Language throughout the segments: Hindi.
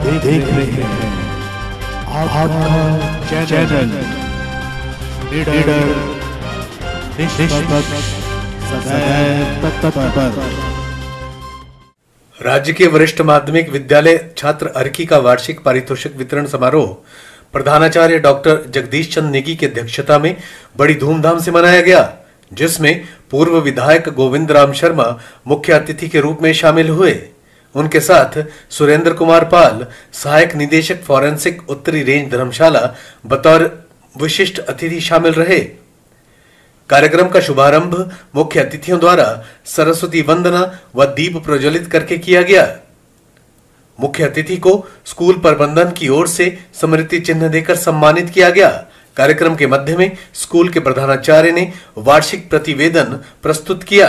देख रहे हैं आपका चैनल लीडर निष्पक्ष सदैव तत्पर। राज्य के वरिष्ठ माध्यमिक विद्यालय छात्र अर्की का वार्षिक पारितोषिक वितरण समारोह प्रधानाचार्य डॉक्टर जगदीश चंद्र नेगी की अध्यक्षता में बड़ी धूमधाम से मनाया गया, जिसमें पूर्व विधायक गोविंद राम शर्मा मुख्य अतिथि के रूप में शामिल हुए। उनके साथ सुरेंद्र कुमार पाल, सहायक निदेशक फॉरेंसिक उत्तरी रेंज धर्मशाला, बतौर विशिष्ट अतिथि शामिल रहे। कार्यक्रम का शुभारंभ मुख्य अतिथियों द्वारा सरस्वती वंदना व दीप प्रज्वलित करके किया गया। मुख्य अतिथि को स्कूल प्रबंधन की ओर से स्मृति चिन्ह देकर सम्मानित किया गया। कार्यक्रम के मध्य में स्कूल के प्रधानाचार्य ने वार्षिक प्रतिवेदन प्रस्तुत किया।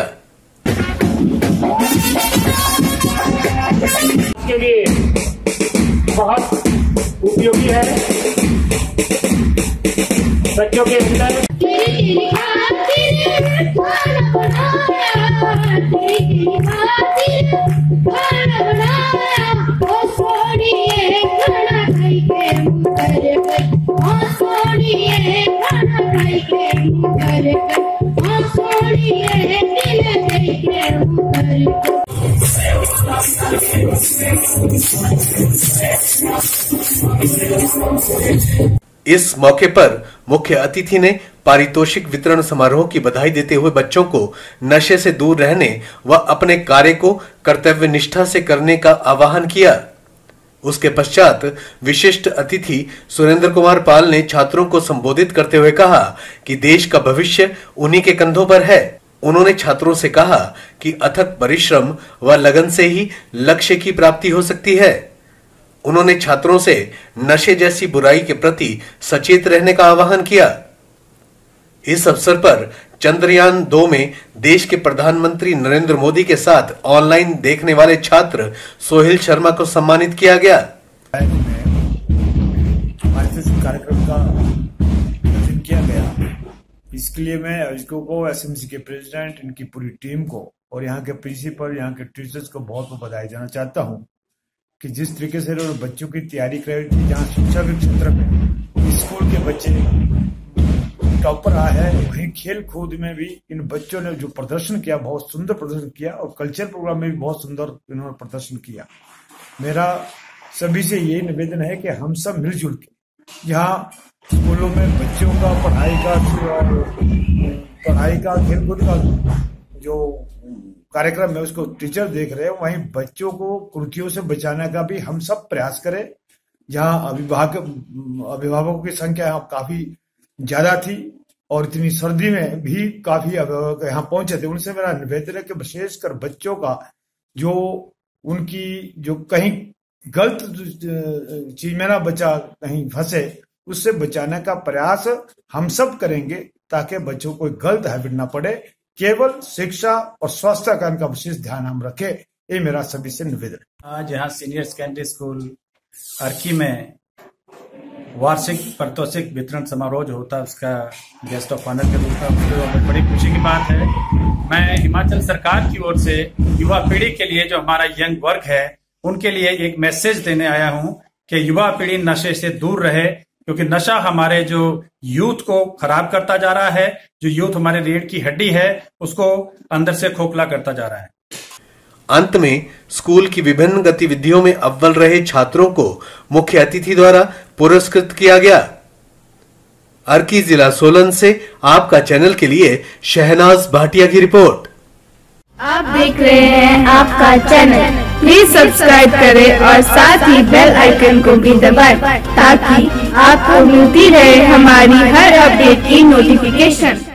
इसके लिए बहुत उपयोगी है। बच्चों के अंदर इस मौके पर मुख्य अतिथि ने पारितोषिक वितरण समारोह की बधाई देते हुए बच्चों को नशे से दूर रहने व अपने कार्य को कर्तव्य निष्ठा से करने का आह्वान किया। उसके पश्चात विशिष्ट अतिथि सुरेंद्र कुमार पाल ने छात्रों को संबोधित करते हुए कहा कि देश का भविष्य उन्हीं के कंधों पर है। उन्होंने छात्रों से कहा कि अथक परिश्रम व लगन से ही लक्ष्य की प्राप्ति हो सकती है। उन्होंने छात्रों से नशे जैसी बुराई के प्रति सचेत रहने का आह्वान किया। इस अवसर पर चंद्रयान 2 में देश के प्रधानमंत्री नरेंद्र मोदी के साथ ऑनलाइन देखने वाले छात्र सोहेल शर्मा को सम्मानित किया गया। कार्यक्रम का आयोजन किया गया, इसके लिए मैं आयोजकों को, एसएमसी के प्रेसिडेंट, इनकी पूरी टीम को और यहाँ के प्रिंसिपल, यहाँ के टीचर्स को बहुत बहुत बधाई देना चाहता हूँ कि जिस तरीके से उन्होंने बच्चों की तैयारी कराई, जहाँ शिक्षा के क्षेत्र में स्कूल के बच्चे टॉपर आए हैं, वहीं खेल कूद में भी इन बच्चों ने जो प्रदर्शन किया, बहुत सुंदर प्रदर्शन किया और कल्चर प्रोग्राम में भी बहुत सुंदर इन्होंने प्रदर्शन किया। मेरा सभी से यही निवेदन है कि हम सब मिलजुल के जहाँ स्कूलों में बच्चों का पढ़ाई का खेलकूद का जो कार्यक्रम है उसको टीचर देख रहे हैं, वहीं बच्चों को कुरीतियों से बचाने का भी हम सब प्रयास करें। जहाँ अभिभावकों की संख्या यहाँ काफी ज्यादा थी और इतनी सर्दी में भी काफी अभिभावक यहाँ पहुंचे थे, उनसे मेरा निवेदन है कि विशेषकर बच्चों का जो उनकी जो कहीं गलत चीज में ना बचा, कहीं फंसे, उससे बचाने का प्रयास हम सब करेंगे ताकि बच्चों को गलत हैबिट ना पड़े। केवल शिक्षा और स्वास्थ्य का इनका विशेष ध्यान हम रखें, ये मेरा सभी से निवेदन है। आज यहाँ सीनियर सेकेंडरी स्कूल अर्की में वार्षिक पारितोषिक वितरण समारोह जो होता है उसका गेस्ट ऑफ ऑनर के रूप में बड़ी खुशी की बात है। मैं हिमाचल सरकार की ओर से युवा पीढ़ी के लिए जो हमारा यंग वर्ग है उनके लिए एक मैसेज देने आया हूं कि युवा पीढ़ी नशे से दूर रहे, क्योंकि नशा हमारे जो यूथ को खराब करता जा रहा है। जो यूथ हमारे रीढ़ की हड्डी है उसको अंदर से खोखला करता जा रहा है। अंत में स्कूल की विभिन्न गतिविधियों में अव्वल रहे छात्रों को मुख्य अतिथि द्वारा पुरस्कृत किया गया। अर्की जिला सोलन से आपका चैनल के लिए शहनाज भाटिया की रिपोर्ट। आप देख रहे हैं आपका चैनल, प्लीज सब्सक्राइब करें और साथ ही बेल आइकन को भी दबाएं ताकि आपको मिलती रहे हमारी हर अपडेट की नोटिफिकेशन।